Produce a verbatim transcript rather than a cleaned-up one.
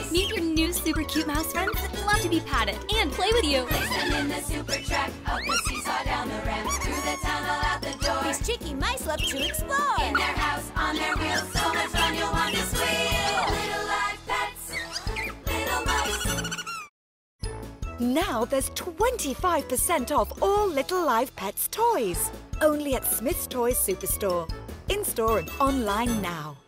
Meet your new super cute mouse friends that love to be patted and play with you. Place them in the super track, up the seesaw, down the ramp, through the tunnel, out the door. These cheeky mice love to explore. In their house, on their wheels, so much fun you'll want to squeal. Little live pets, little mice. Now there's twenty-five percent off all Little Live Pets toys. Only at Smyths Toys Superstore. In-store and online now.